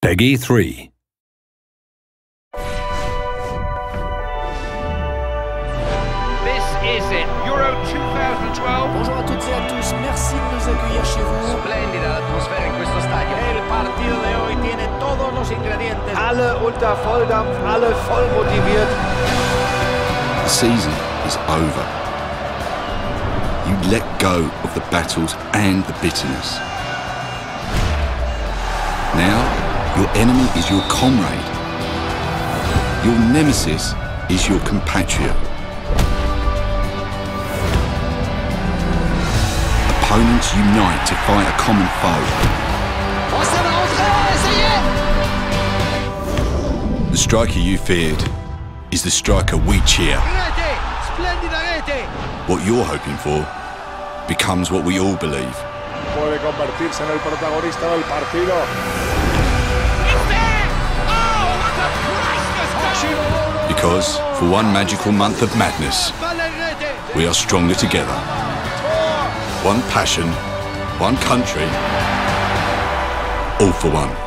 Peggy 3. This is it, Euro 2012. Bonjour à toutes et à tous, merci de nous accueillir chez vous. Splendida l'atmosfera in questo stadio. El partido de hoy tiene todos los ingredientes. Alle unter Volldampf, alle voll motiviert. The season is over. You let go of the battles and the bitterness. Now, your enemy is your comrade. Your nemesis is your compatriot. Opponents unite to fight a common foe. The striker you feared is the striker we cheer. What you're hoping for becomes what we all believe. Puede convertirse en el protagonista del partido. Because for one magical month of madness, we are stronger together. One passion, one country, all for one.